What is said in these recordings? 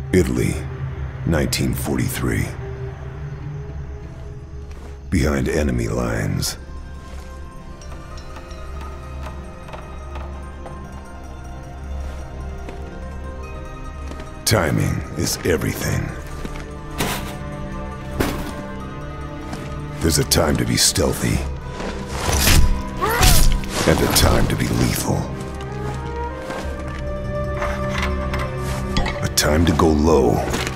Italy, 1943. Behind enemy lines. Timing is everything. There's a time to be stealthy, and a time to be lethal. A time to go low,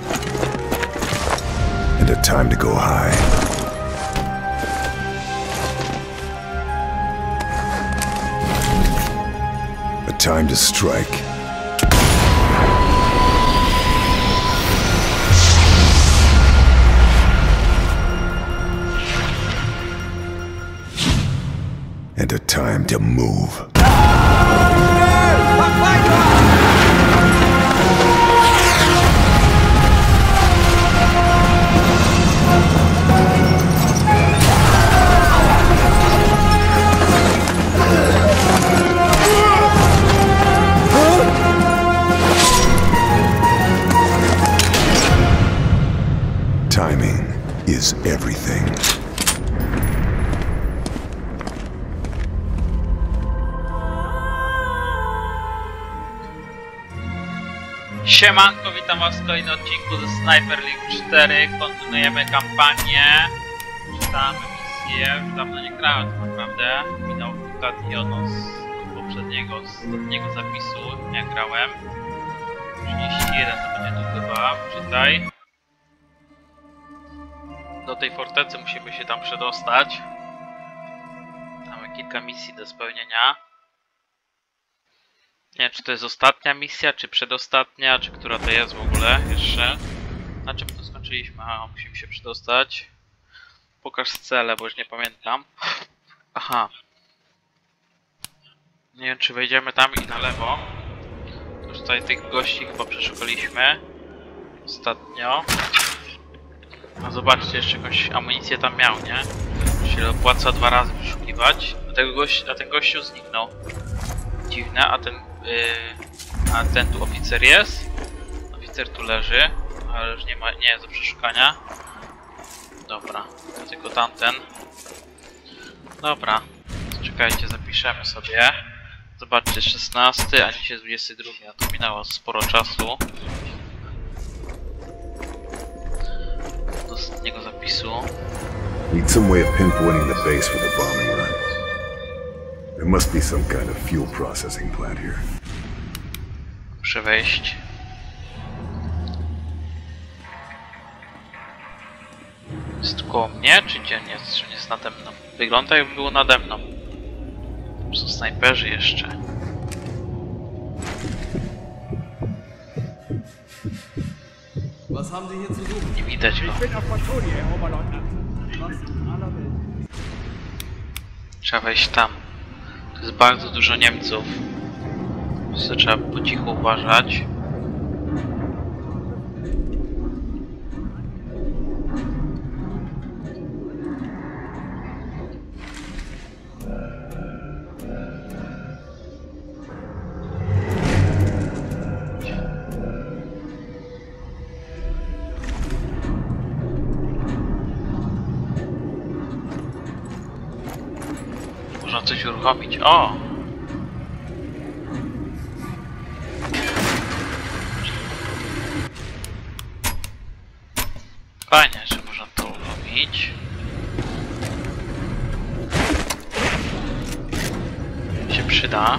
and a time to go high. A time to strike, and a time to move. Timing is everything. Siemanko, witam was w kolejnym odcinku ze Sniper Elite 4. Kontynuujemy kampanię. Czytamy misję. Już dawno nie grałem tak naprawdę. Minął kilka dni od poprzedniego, ostatniego zapisu. Nie grałem. 31 to będzie tu chyba. Czytaj. Do tej fortecy musimy się tam przedostać. Mamy kilka misji do spełnienia. Nie wiem, czy to jest ostatnia misja, czy przedostatnia, czy która to jest w ogóle jeszcze. Na czym to skończyliśmy? A, musimy się przedostać. Pokaż cele, bo już nie pamiętam. Aha. Nie wiem, czy wejdziemy tam i na lewo. Już tutaj tych gości chyba przeszukaliśmy ostatnio. A zobaczcie, jeszcze jakąś amunicję tam miał, nie? Się opłaca 2 razy przeszukiwać. A ten gościu zniknął. Dziwne, a ten tu oficer jest. Oficer tu leży, ale już nie jest do przeszukania. Dobra, to tylko tamten. Dobra, czekajcie, zapiszemy sobie. Zobaczcie, 16, a dzisiaj 22, a to minęło sporo czasu do ostatniego zapisu. Need some way of pinpointing the base for the bombing run. There must be some kind of fuel processing plant here. Muszę wejść. Jest koło mnie, czy gdzie jest? Czy jest nade mną? Wygląda, jakby było nade mną. Są snajperzy jeszcze. Nie widać go. Trzeba wejść tam. Tu jest bardzo dużo Niemców. To trzeba po cichu uważać. Można coś uruchomić. O! Fajnie, że można to uruchomić. Się przyda.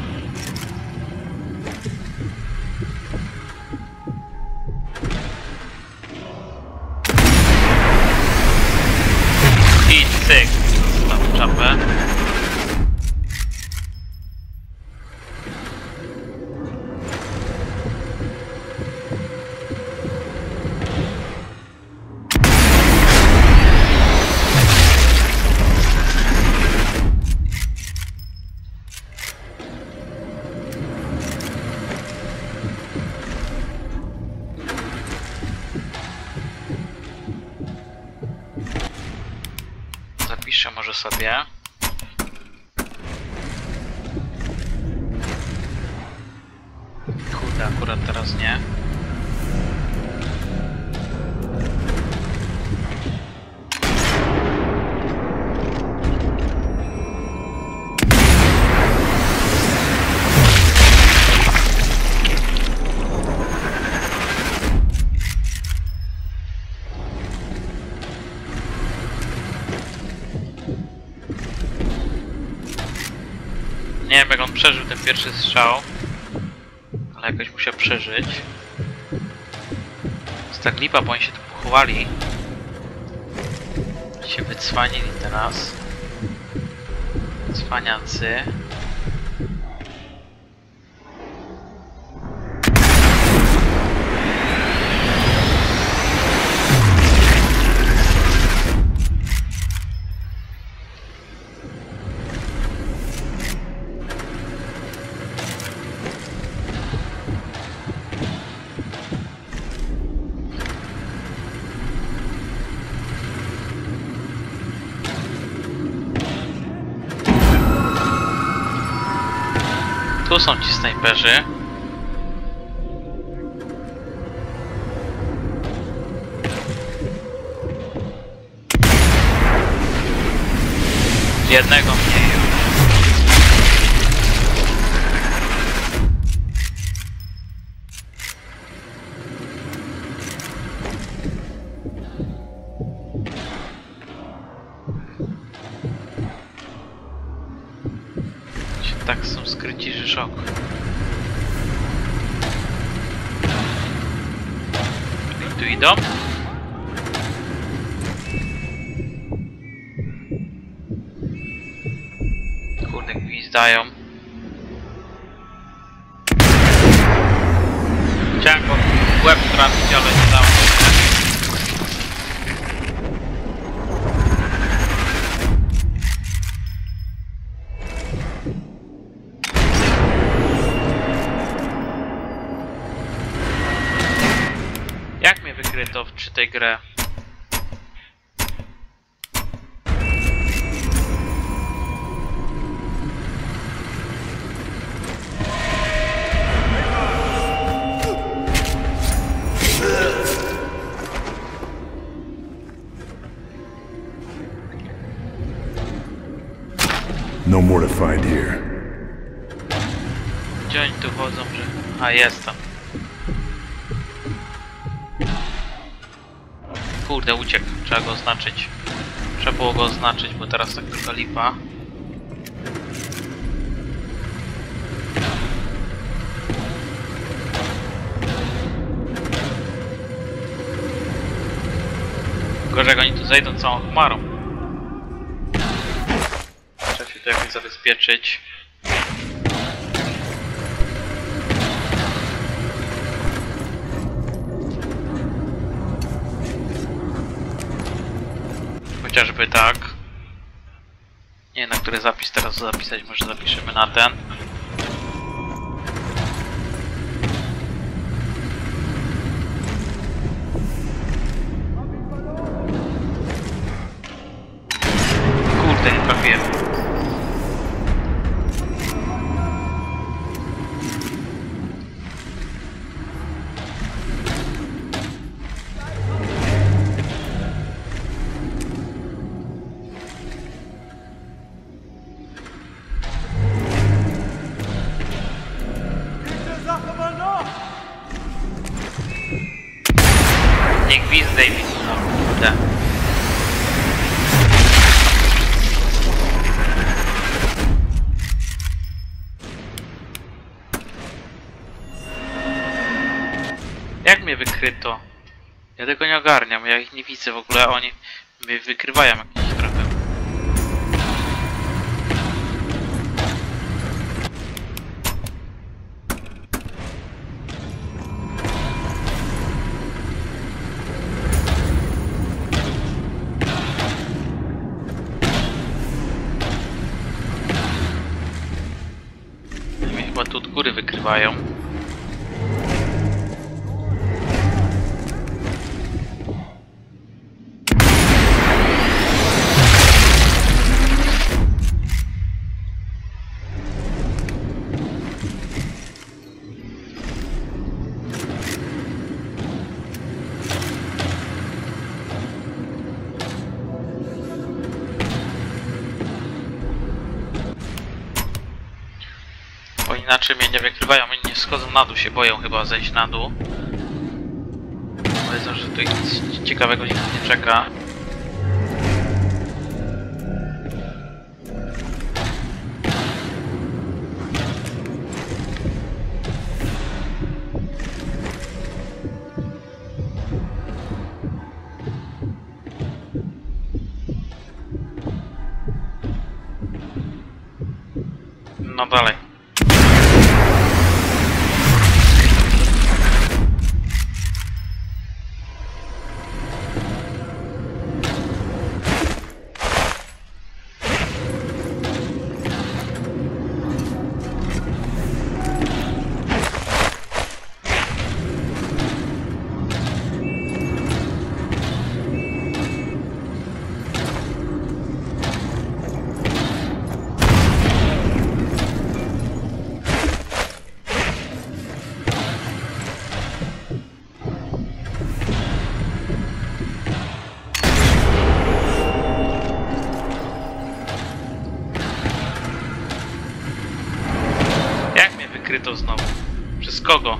I cyk! Zostaw czapę. Zapiszę może sobie. Kurde, akurat teraz nie. przeżył ten pierwszy strzał, ale jakoś musiał przeżyć. Jest tak lipa, bo oni się tu pochowali. Się wycwanili teraz. Cwaniacy. Tu są ci snajperzy. Jednego mniej już. Tak są skryci, że szok. I tu idą. Kurde, gwizdają. Chciałem go w łeb trafić, ale nie dało się. Jak mnie wykryto przy tej grze? No more to find here. Gdzie oni tu chodzą, że... A, jest tam. Kurde, uciekł. Trzeba go oznaczyć. Trzeba było go oznaczyć, bo teraz tak tylko lipa. Gorzej jak oni tu zejdą całą chmarą. Trzeba się tu jakoś zabezpieczyć. Chociażby tak. Nie wiem, na który zapis teraz zapisać, może zapiszemy na ten. Kurde, nie trafiłem. Nie gwizdaj mi, no kurde. Jak mnie wykryto? Ja tego nie ogarniam, ja ich nie widzę w ogóle, oni mnie wykrywają jakieś trochę. Mnie chyba tu od góry wykrywają. Bo inaczej mnie nie wykrywają, oni nie schodzą na dół, się boją chyba zejść na dół. Powiedzą, że tu nic ciekawego nikt nie czeka. No dalej. Jak mnie wykryto znowu? Przez kogo?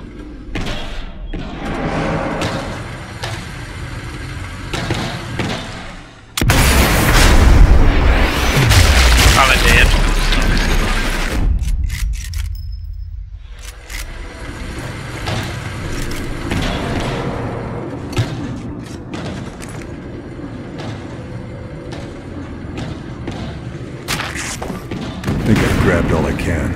Ale wiejeczka. I think I've grabbed all I can.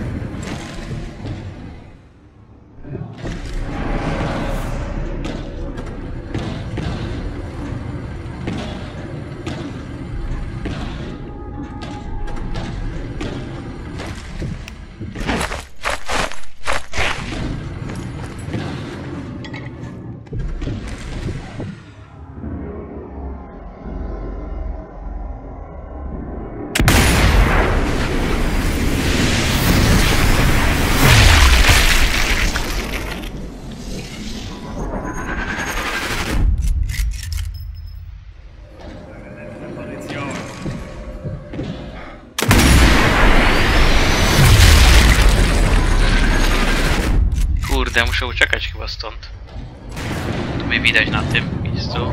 Kurde, muszę uciekać chyba stąd. Tu mnie widać na tym miejscu.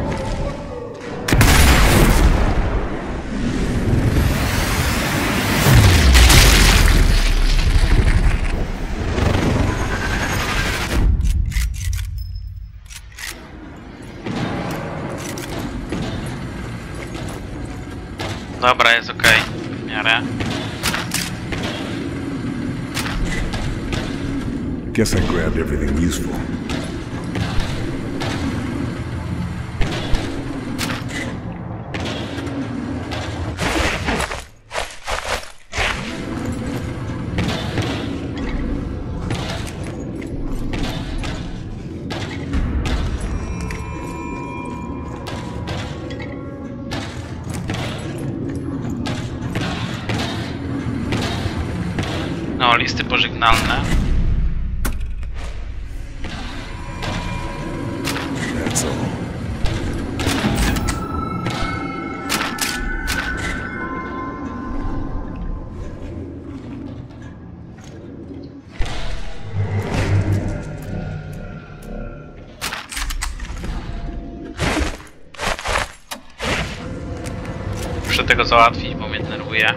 Dobra, jest okej. W miarę. Guess I grabbed everything useful. No, listy pożegnalne. That's all. Muszę tego załatwić, bo mnie denerwuje.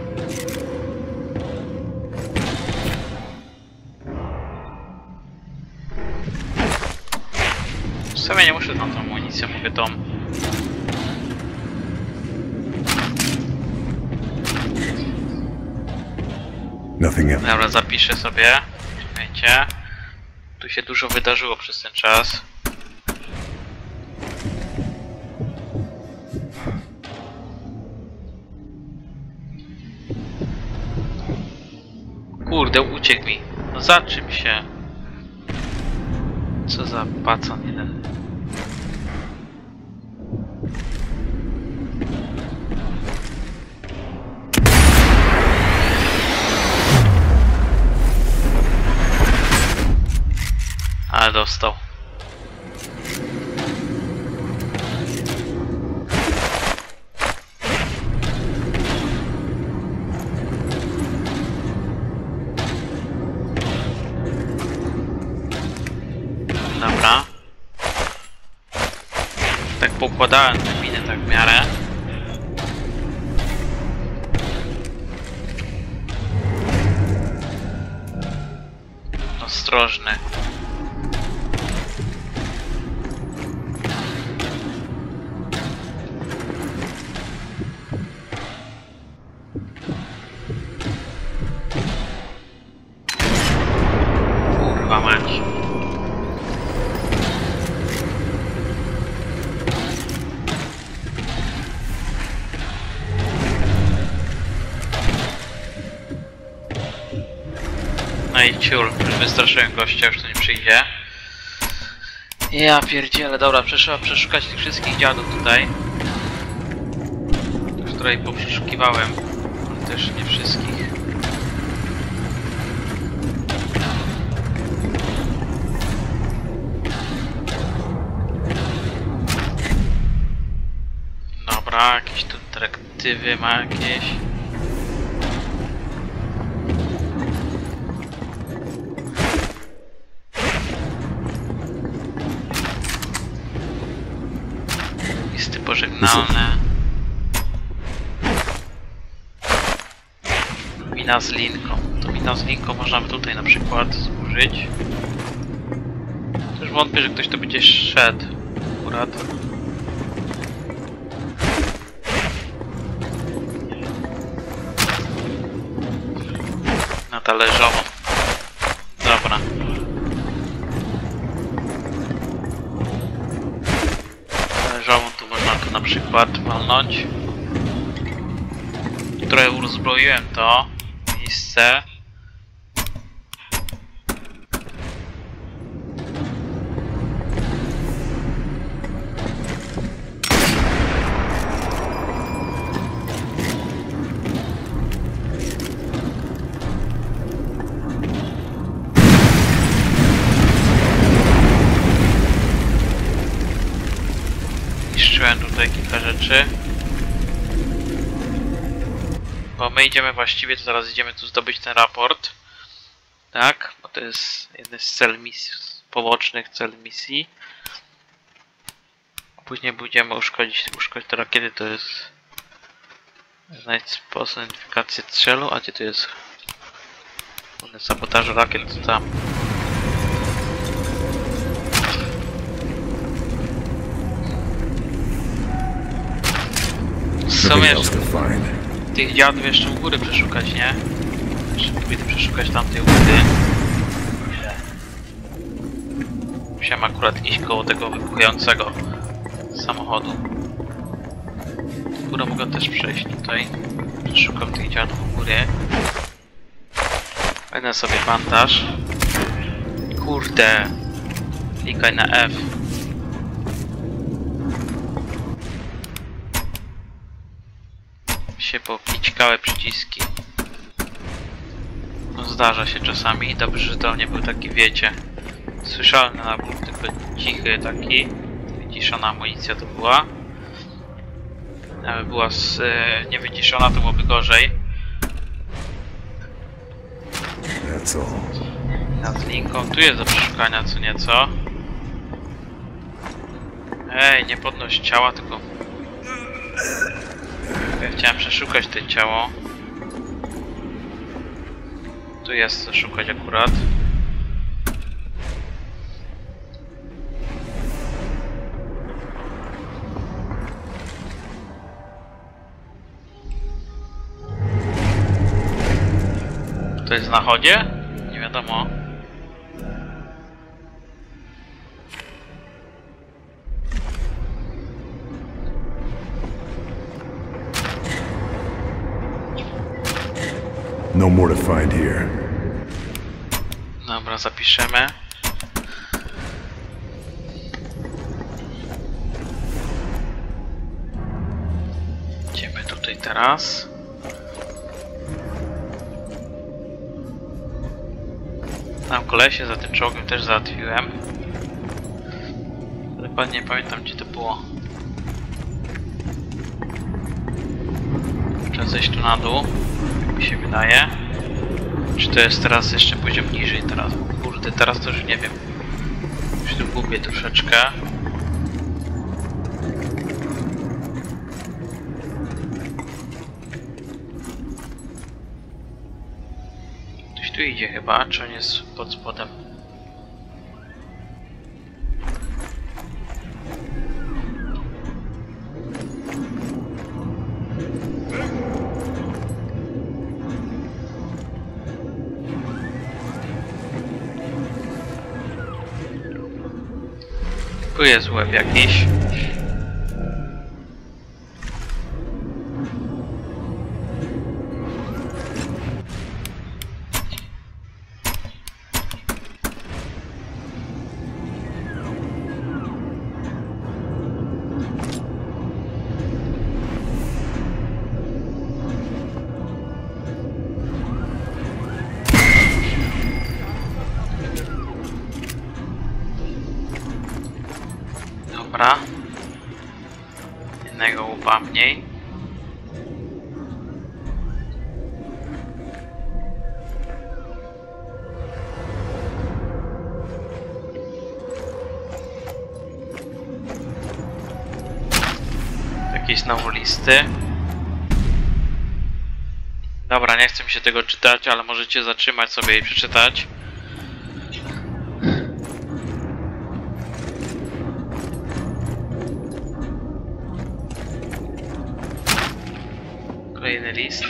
W sumie nie muszę na tą amunicję, mogę tą. Nothing else. Dobra, zapiszę sobie. Czekajcie. Tu się dużo wydarzyło przez ten czas. Kurde, uciekł mi. No za czym się? Co za pacan jeden. Ale dostał. Dobra. Tak poukładałem te miny tak w miarę. Ostrożny. ciul, już wystraszyłem gościa, już tu nie przyjdzie. Ja pierdzielę, dobra, trzeba przeszukać tych wszystkich dziadów tutaj. Już tutaj poprzeszukiwałem, ale też nie wszystkich. Dobra, jakieś tu dyrektywy ma jakieś. Listy pożegnalne. Mina z linką. To mina z linką można by tutaj na przykład zużyć. Też wątpię, że ktoś tu będzie szedł akurat. Na talerzową. Dobra. Talerzową tu można tu na przykład walnąć. Trochę uzbroiłem to miejsce. Niszczyłem tutaj kilka rzeczy. Bo my idziemy właściwie, to zaraz idziemy tu zdobyć ten raport. Tak, bo to jest jeden z cel misji, pobocznych cel misji. A później będziemy uszkodzić te rakiety, to jest... Znajdź sposób identyfikacji celu, a gdzie to jest? Sabotaż rakiet, to tam. W sumie tych dziadów jeszcze u góry przeszukać, nie? Jeszcze pójdę przeszukać tamtej góry. Musiałem akurat iść koło tego wybuchającego samochodu. Górę mogę też przejść tutaj. Przeszukam tych dziadów u góry. Będę sobie bandaż. Kurde. Klikaj na F. Się popićkały przyciski. No zdarza się czasami. Dobrze, że to nie był taki, wiecie, słyszalny nabór, tylko cichy taki. Wyciszona amunicja to była. Jakby była niewyciszona, to byłoby gorzej. Nad linką. Tu jest do przeszukania co nieco. Ej, nie podnoś ciała, tylko... Ja chciałem przeszukać to ciało. Tu jest co szukać akurat. To jest na chodzie? Nie wiadomo. No more to find here. Dobra, zapiszemy. Idziemy tutaj teraz. Tam kolesie za tym czołgiem też załatwiłem. Dokładnie nie pamiętam gdzie to było. Trzeba zejść tu na dół, mi się wydaje. Czy to jest teraz jeszcze poziom niżej teraz? Kurde, teraz to już nie wiem. Już tu gubię troszeczkę. Ktoś tu idzie chyba, czy on jest pod spodem? Tu jest łeb jakiś. Dobra. Jednego łupa mniej. Jakieś znowu listy. Dobra, nie chcę mi się tego czytać, ale możecie zatrzymać sobie i przeczytać. Kolejny list.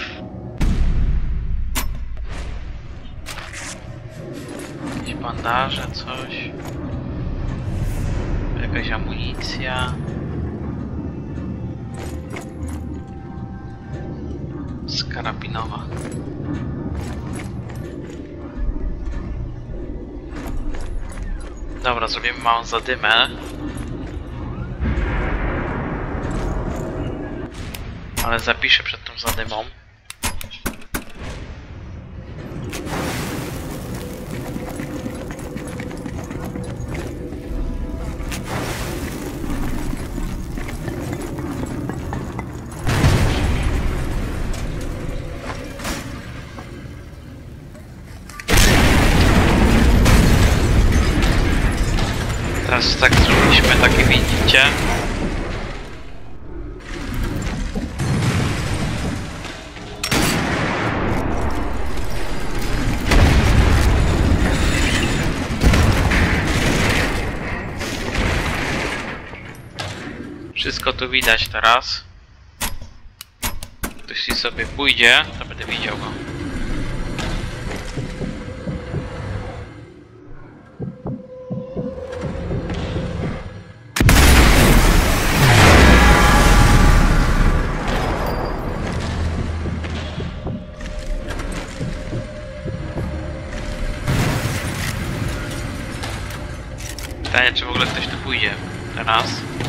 Jakieś bandaże, coś. Jakaś amunicja. Karabinowa. Dobra, zrobimy małą zadymę. Ale zapiszę przed tą zadymą. Teraz tak zrobiliśmy, takie widzicie. Wszystko tu widać teraz. Jeśli sobie pójdzie, to będę widział go. Pytanie, czy w ogóle ktoś tu pójdzie teraz?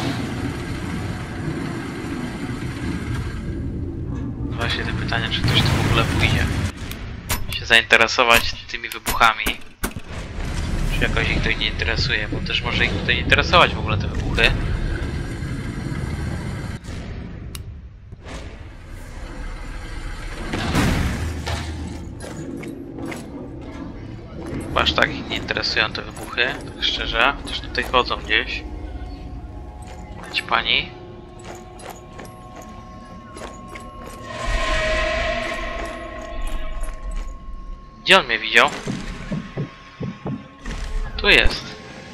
Właśnie to pytanie, czy ktoś tu w ogóle pójdzie. Się zainteresować tymi wybuchami. Czy jakoś ich to nie interesuje, bo też może ich tutaj interesować w ogóle te wybuchy. Chyba aż tak ich nie interesują te wybuchy, tak szczerze. Chociaż tutaj chodzą gdzieś. Chodź pani. Gdzie on mnie widział? Tu jest.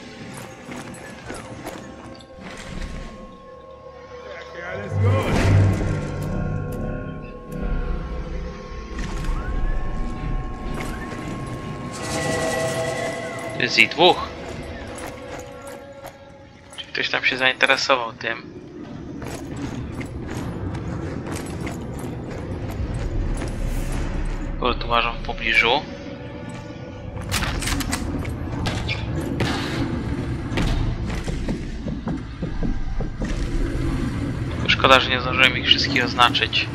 Jest ich dwóch. Czy ktoś tam się zainteresował tym? Kogo tu łażą w pobliżu? Szkoda, że nie zdążyłem ich wszystkich oznaczyć.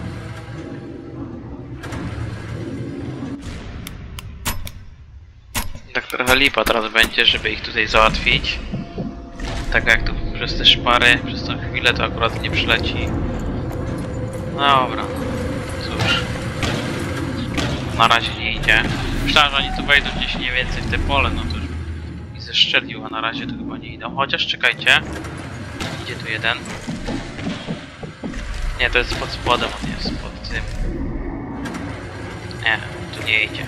Tak trochę lipa teraz będzie, żeby ich tutaj załatwić. Tak jak tu przez te szpary, przez tą chwilę to akurat nie przyleci. Dobra. Cóż. Na razie nie idzie. Myślałem, że oni tu wejdą gdzieś mniej więcej w te pole, no to już i zeszczelił, a na razie to chyba nie idą. Chociaż czekajcie. Idzie tu jeden. Nie, to jest pod spodem, on jest pod tym. Nie, tu nie idzie.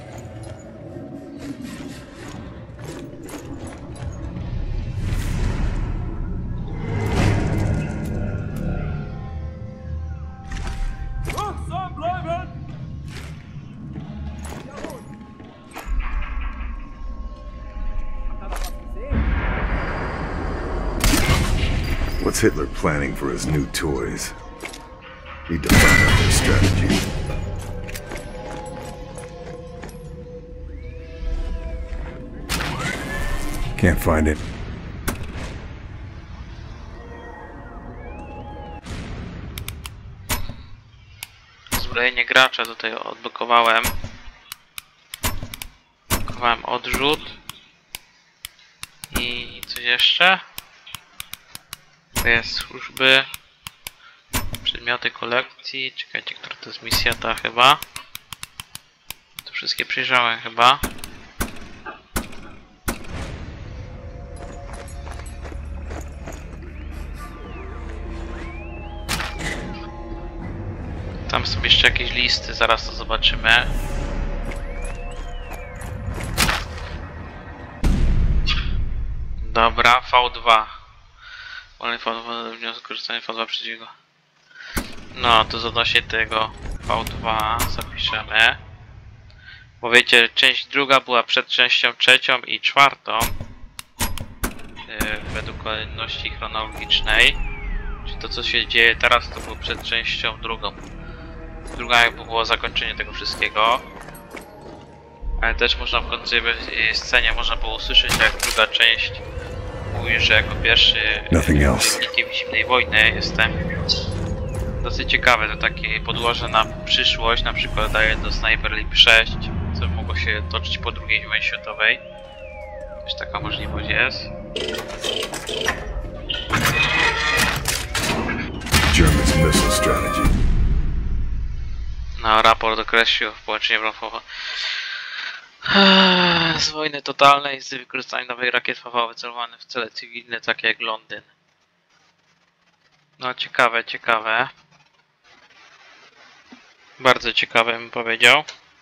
What's Hitler planning for his new toys? Need to find out their strategy. Can't find it. Zbrojenie gracza tutaj odblokowałem. Odblokowałem odrzut. I coś jeszcze? To jest służby. Przedmioty kolekcji. Czekajcie, która to jest misja? Ta chyba. To wszystkie przejrzałem chyba. Tam są jeszcze jakieś listy, zaraz to zobaczymy. Dobra, V2. Wolny V2, wniosek korzystania V2 przeciwko. No, to odnośnie tego V2 zapiszemy. Bo wiecie, część druga była przed częścią trzecią i czwartą. Według kolejności chronologicznej. Czyli to, co się dzieje teraz, to było przed częścią drugą. Druga jakby było zakończenie tego wszystkiego. Ale też można w końcowej scenie można było usłyszeć, jak druga część mówi, że jako pierwszy wojownikiem zimnej wojny jestem. Dosyć ciekawe, to takie podłoże na przyszłość, na przykład daje do Sniper Elite 6, co mogło się toczyć po II wojnie światowej. Też taka możliwość jest. Germans' missile strategy. No, raport określił połączenie wrąfowe z wojny totalnej z wykorzystaniem nowych rakiet FV wycelowanych w cele cywilne, takie jak Londyn. No, ciekawe, ciekawe. Bardzo ciekawe bym powiedział.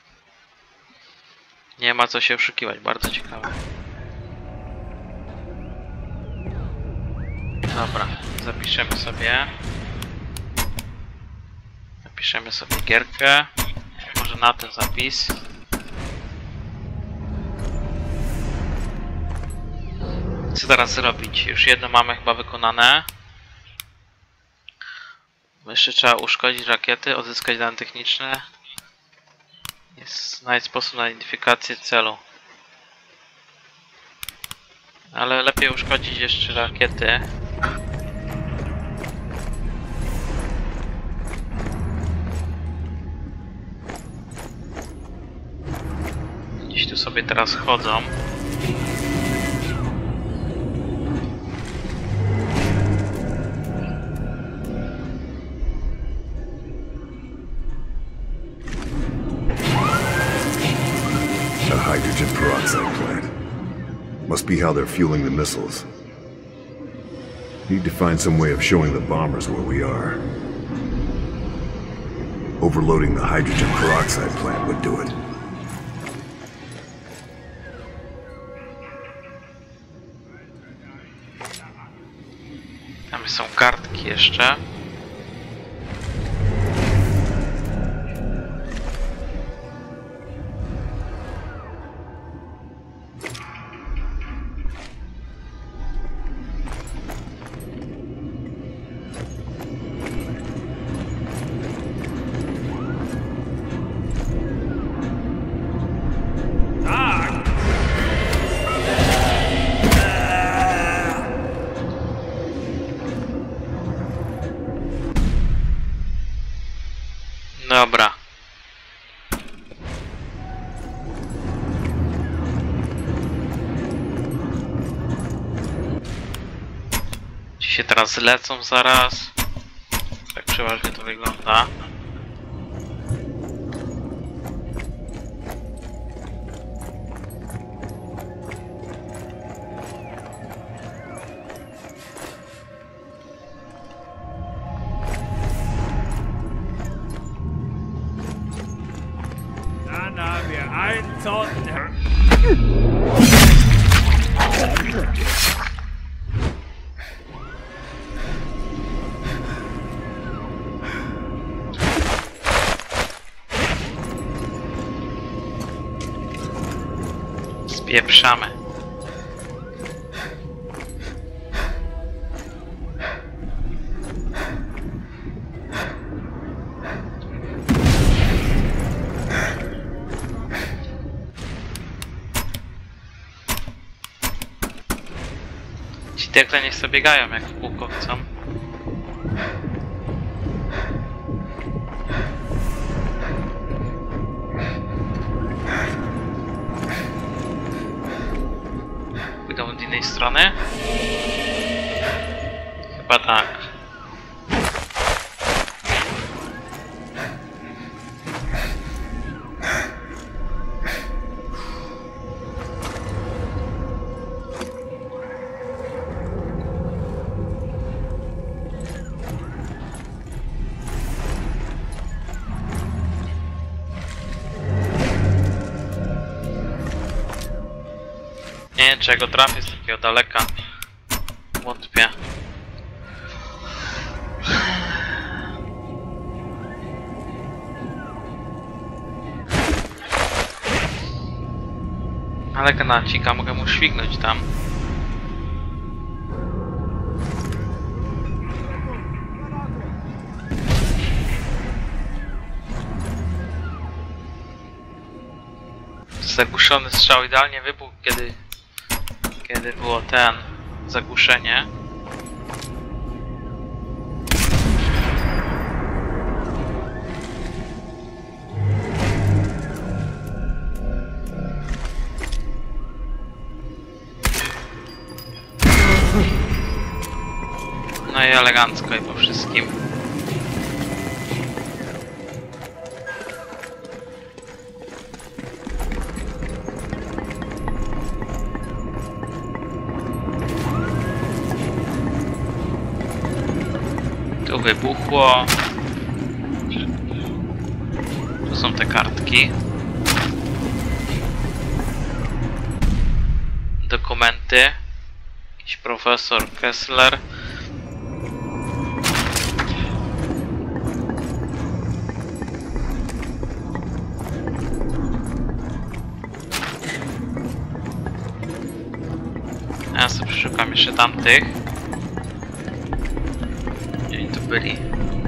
Nie ma co się oszukiwać, bardzo ciekawe. Dobra, zapiszemy sobie. Zapiszemy sobie gierkę. Może na ten zapis. Co teraz zrobić? Już jedno mamy chyba wykonane. Jeszcze trzeba uszkodzić rakiety, odzyskać dane techniczne. Jest znajdź sposób na identyfikację celu. Ale lepiej uszkodzić jeszcze rakiety. Gdzieś tu sobie teraz chodzą. A hydrogen peroxide plant. Must be how they're fueling the missiles. Need to find some way of showing the bombers where we are. Overloading the hydrogen peroxide plant would do it. Tam są kartki jeszcze. Dobra. Ci się teraz lecą zaraz. Tak przeważnie to wygląda. Spieprzamy. Ci tekle niech sobie biegają jak w kółko chcą. Pójdą od innej strony. Chyba Chyba tak. Nie wiem, czego trafię z takiego daleka. Wątpię. Ale kanacika, mogę mu śwignąć tam. Zagłuszony strzał idealnie wybuchł, kiedy było zagłuszenie. No i elegancko i po wszystkim. Tu wybuchło. Tu są te kartki. Dokumenty. Jakiś profesor Kessler. Ja sobie przeszukam jeszcze tamtych. Gdzie oni tu byli?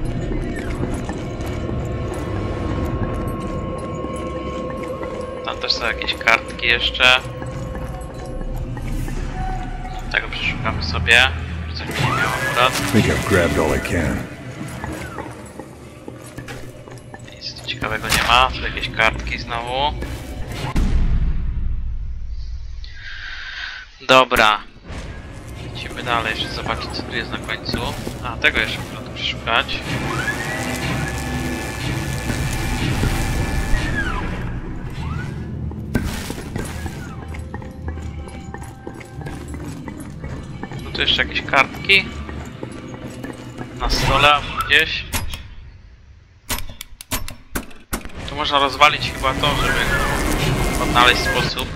Tam też są jakieś kartki jeszcze. Tego przeszukamy sobie. Coś mi nie miało akurat. I think I've grabbed all I can. Nic tu ciekawego nie ma. Tu jakieś kartki znowu. Dobra. Lecimy dalej, jeszcze zobaczyć, co tu jest na końcu. A, tego jeszcze muszę przeszukać. No tu jeszcze jakieś kartki. Na stole gdzieś. Tu można rozwalić chyba to, żeby odnaleźć sposób.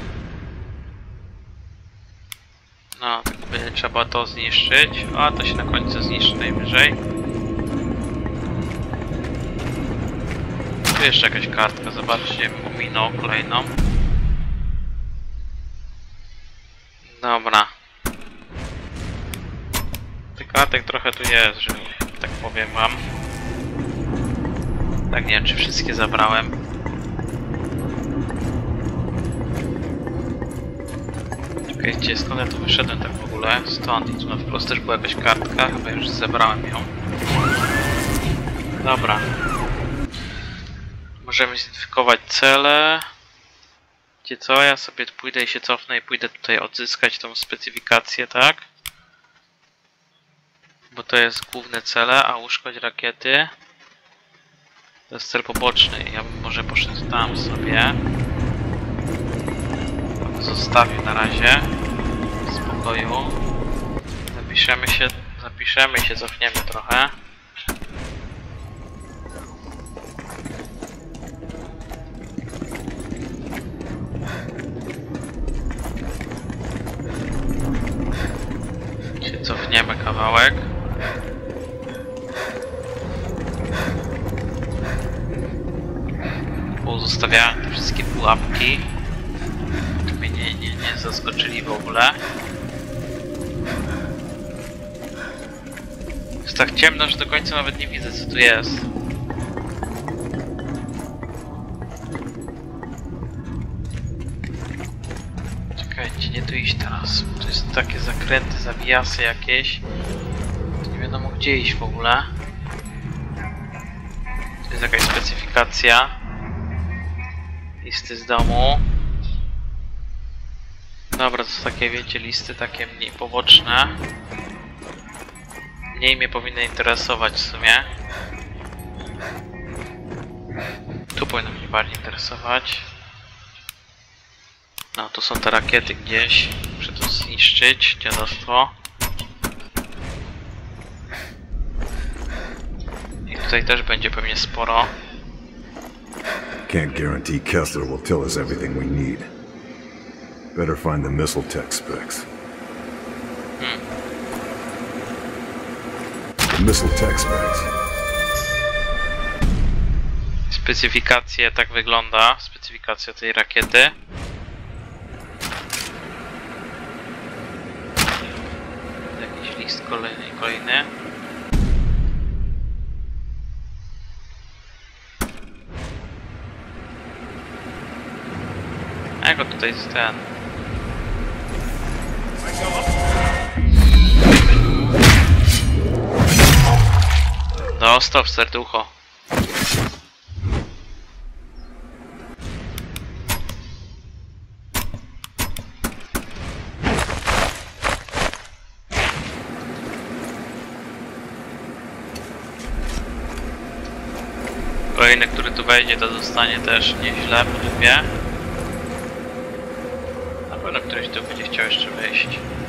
No, tylko będzie trzeba to zniszczyć. A, to się na końcu zniszczy najwyżej. Tu jeszcze jakaś kartka, zobaczcie, ominął kolejną. Dobra. Tych kartek trochę tu jest, że tak powiem wam. Tak, nie wiem, czy wszystkie zabrałem. Czekajcie, skąd ja tu wyszedłem tak w ogóle? Stąd i tu na wprost też była jakaś kartka, chyba już zebrałem ją. Dobra. Możemy zidentyfikować cele. Wiecie co, ja sobie pójdę i się cofnę i pójdę tutaj odzyskać tą specyfikację, tak? Bo to jest główne cele, a uszkodź rakiety. To jest cel poboczny, ja bym może poszedł tam sobie. Zostawił na razie w spokoju. Zapiszemy i się cofniemy trochę. Się cofniemy kawałek. Pozostawiałem te wszystkie pułapki. Nie zaskoczyli w ogóle. Jest tak ciemno, że do końca nawet nie widzę, co tu jest. Czekajcie, nie tu iść teraz. To jest takie zakręty, zawijasy jakieś. Nie wiadomo gdzie iść w ogóle. To jest jakaś specyfikacja. Listy z domu. Dobra, to są takie, wiecie, listy takie mniej poboczne. mniej mnie powinny interesować w sumie. Tu powinno mnie bardziej interesować. No, tu są te rakiety gdzieś. Muszę to zniszczyć, dziadostwo. I tutaj też będzie pewnie sporo. Can't guarantee Kessler will tell us everything we need. Better find the missile tech specs. The missile tech specs. Specyfikacje, tak wygląda. Specyfikacja tej rakiety. Jakiś list kolejny. A jak tutaj jest ten? Dostał w serducho. Kolejny, który tu wejdzie, to dostanie też nieźle po dupie. Na pewno któryś tu będzie chciał jeszcze wyjść.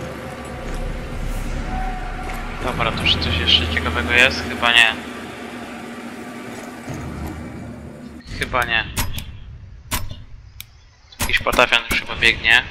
Dobra, to czy coś jeszcze ciekawego jest? Chyba nie. Chyba nie. Jakiś patafian już chyba biegnie.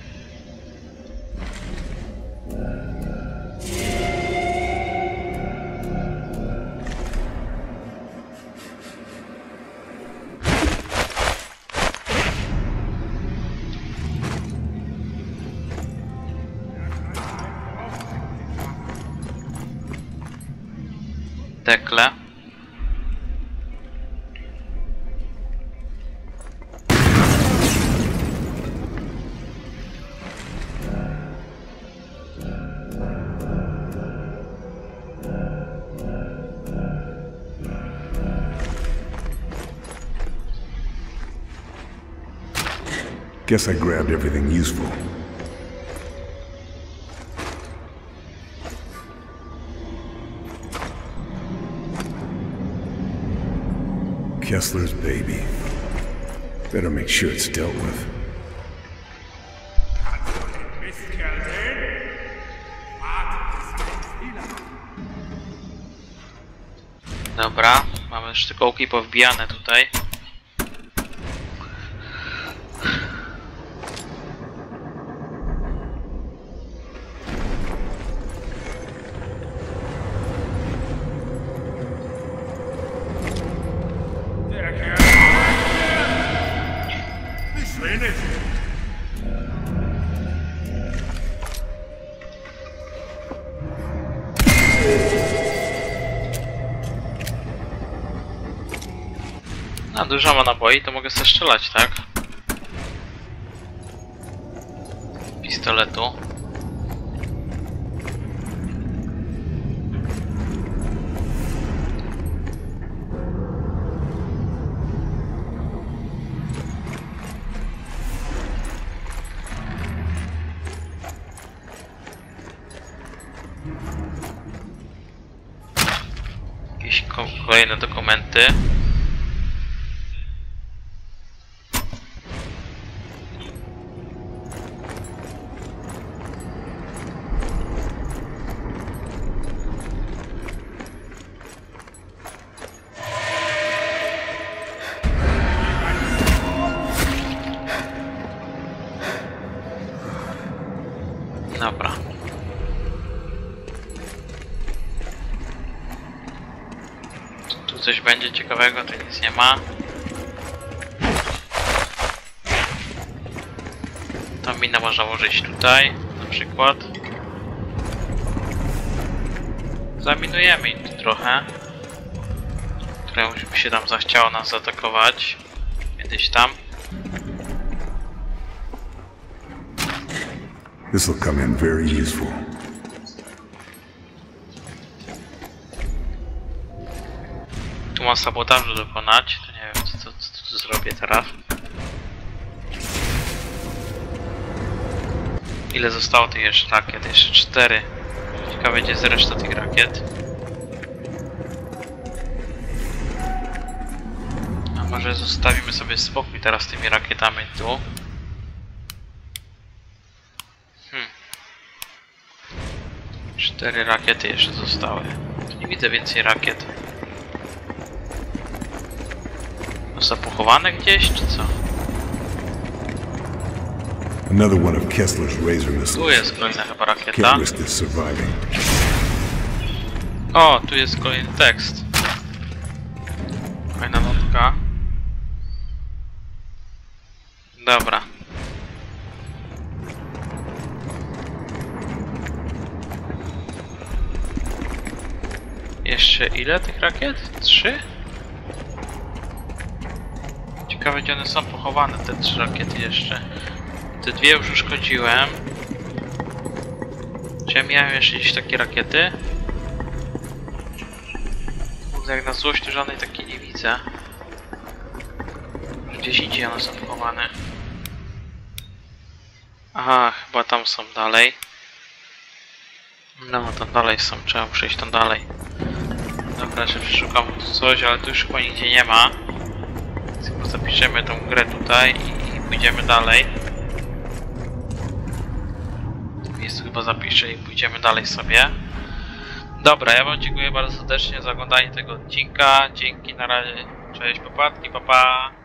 Tekle. Guess I grabbed everything useful. Kessler's baby. Better make sure it's dealt with. Dobra, mamy sztykołki powbijane tutaj. A dużo ma naboi, to mogę sobie strzelać, tak? Pistoletu. Jakieś kolejne dokumenty. Dobra. Tu coś będzie ciekawego, tu nic nie ma. Ta mina można użyć tutaj, na przykład. Zaminujemy im tu trochę. Które by się tam zachciało nas zaatakować. Kiedyś tam. This will come in very useful. Tu mam sabotażu dokonać, to nie wiem co tu zrobię teraz. Ile zostało tych jeszcze rakiet? Jeszcze 4. Ciekawe, gdzie jest reszta tych rakiet. A może zostawimy sobie spokój teraz z tymi rakietami tu. 4 rakiety jeszcze zostały. Tu nie widzę więcej rakiet. Są pochowane gdzieś, czy co? Another one of Kessler's Razor missiles. Tu jest kolejna chyba rakieta. Can't risk this surviving. O, tu jest kolejny tekst. Fajna notka. Dobra. Jeszcze ile tych rakiet? 3? Ciekawe, gdzie one są pochowane, te 3 rakiety jeszcze. Te 2 już uszkodziłem. Czy ja miałem jeszcze gdzieś takie rakiety? Kurde, jak na złość to żadnej takiej nie widzę. Gdzieś indziej one są pochowane. Aha, chyba tam są dalej. No, tam dalej są, trzeba przejść tam dalej. Dobra, jeszcze przeszukam tu coś, ale tu już chyba nigdzie nie ma. Tylko zapiszemy tą grę tutaj i pójdziemy dalej. To miejsce chyba zapiszę i pójdziemy dalej sobie. Dobra, ja wam dziękuję bardzo serdecznie za oglądanie tego odcinka. Dzięki, na razie. Cześć, popatki, papa.